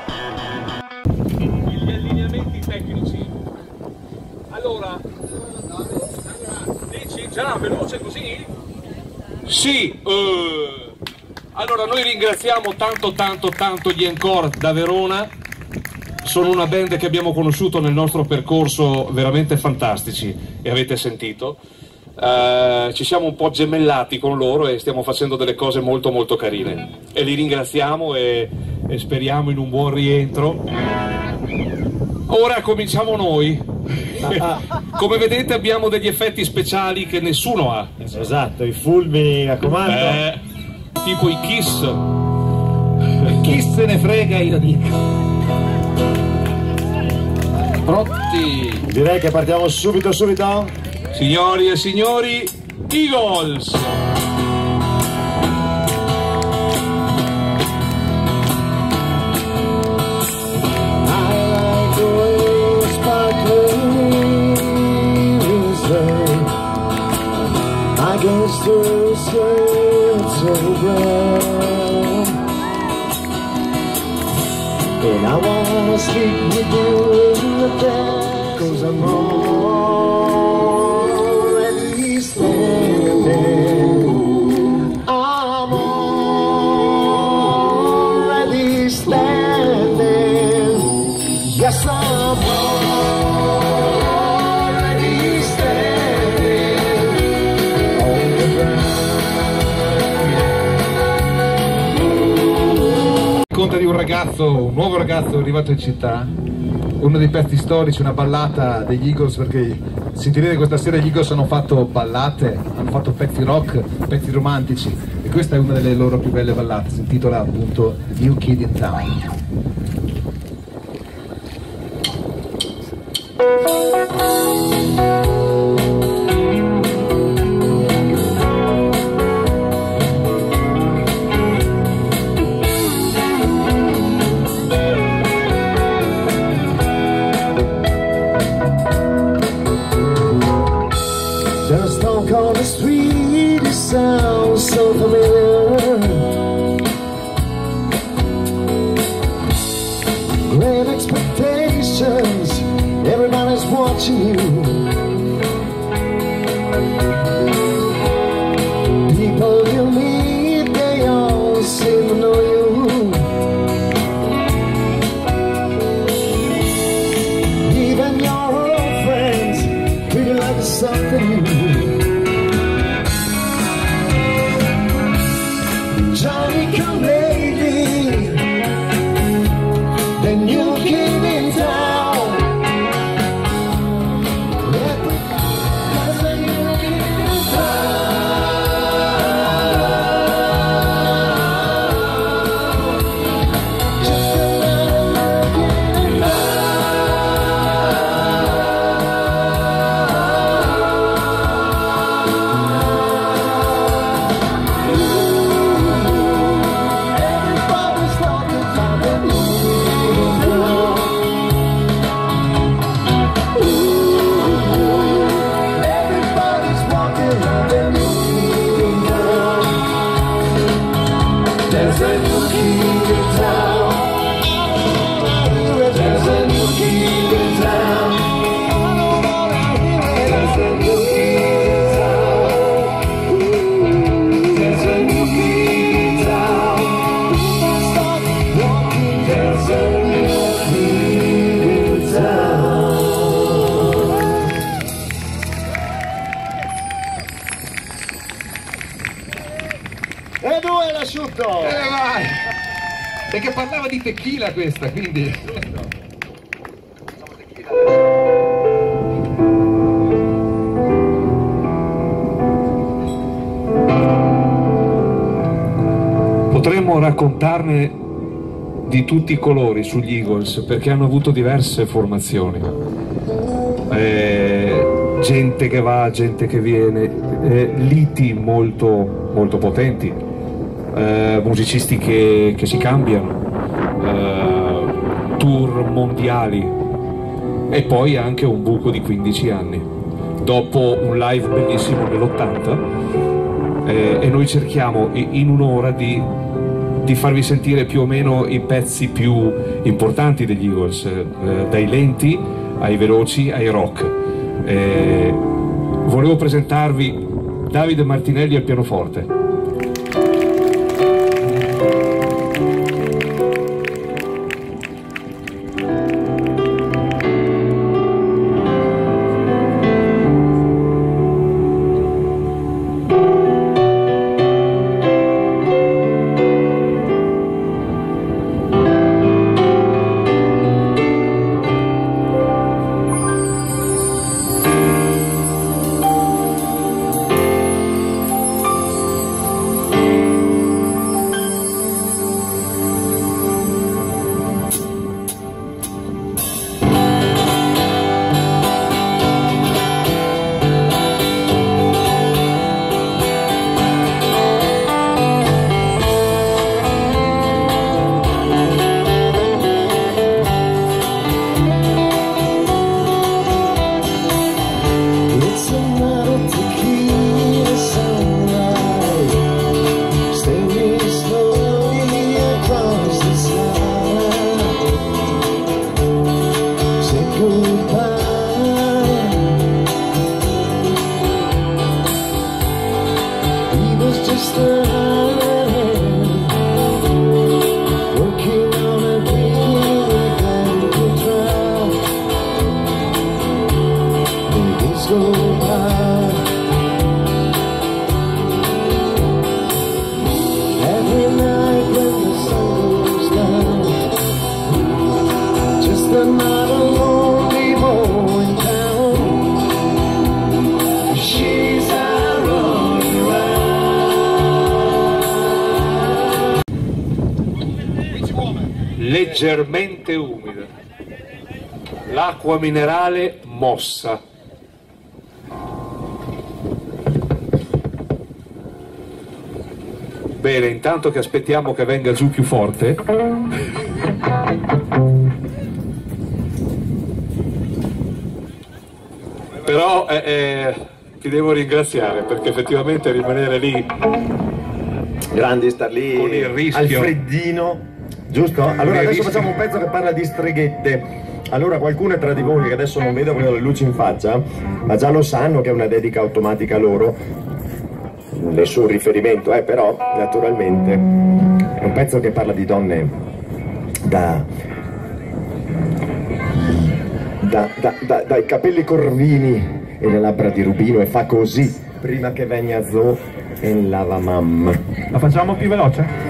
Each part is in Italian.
Gli allineamenti tecnici. Allora, dici già veloce così? Sì, allora noi ringraziamo tanto gli Encore da Verona. Sono una band che abbiamo conosciuto nel nostro percorso, veramente fantastici, e avete sentito. Ci siamo un po' gemellati con loro e stiamo facendo delle cose molto carine. E li ringraziamo e speriamo in un buon rientro. Ora cominciamo noi. Come vedete abbiamo degli effetti speciali che nessuno ha. Esatto, i fulmini a comando. Tipo i Kiss. Chi se ne frega, io dico. Pronti? Direi che partiamo subito. Signori e signori, Eagles! And I wanna sleep with you in the bed, 'cause I'm already standing. I'm already standing. Yes, I'm already standing on the ground. Racconta di un nuovo ragazzo arrivato in città, uno dei pezzi storici, una ballata degli Eagles, perché sentirete questa sera gli Eagles hanno fatto ballate, hanno fatto pezzi rock, pezzi romantici, e questa è una delle loro più belle ballate, si intitola appunto New Kid in Town. There's a song called The Street, it sounds so familiar. Great expectations, everybody's watching you. People you meet, they all seem to know you. Even your old friends treat you like something new. Johnny come lately, the new kid in town. Everybody's a new kid in town. Just another kid in There's a new kid in town. There's a new kid in town. There's a new kid in town. There's a new kid in town. Stop walking. There's a new kid in town. E due l'asciutto! Vai! Perché parlava di tequila questa, quindi... Potremmo raccontarne di tutti i colori sugli Eagles, perché hanno avuto diverse formazioni. Gente che va, gente che viene, liti molto potenti, musicisti che si cambiano, tour mondiali, e poi anche un buco di 15 anni dopo un live bellissimo nell'80, e noi cerchiamo in un'ora di di farvi sentire più o meno i pezzi più importanti degli Eagles, dai lenti ai veloci ai rock. Volevo presentarvi Davide Martinelli al pianoforte. Leggermente umida, l'acqua minerale mossa. Bene, intanto che aspettiamo che venga giù più forte, però ti devo ringraziare perché effettivamente rimanere lì, grandi, star lì con il rischio, al freddino, giusto? Allora adesso facciamo un pezzo che parla di streghette. Allora qualcuno tra di voi che adesso non vedo perché ho le luci in faccia, ma già lo sanno che è una dedica automatica loro, nessun riferimento, però naturalmente è un pezzo che parla di donne dai capelli corvini e le labbra di rubino, e fa così prima che venga zo e lava mamma. La facciamo più veloce?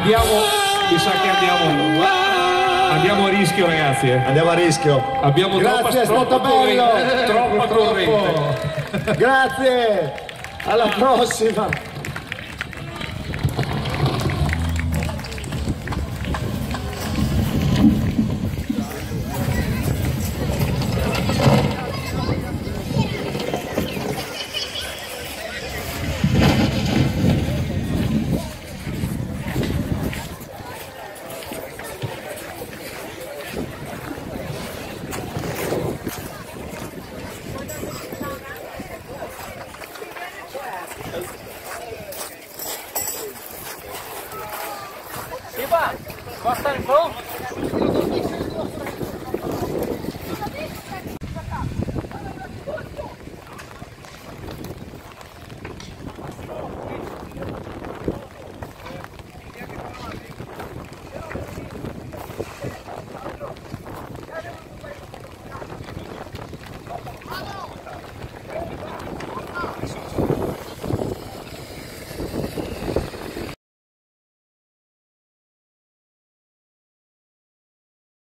mi sa che andiamo a rischio, ragazzi. Andiamo a rischio. Abbiamo Grazie, è stato troppa bello. corrente, troppa corrente. Grazie, alla prossima. Basta il po'?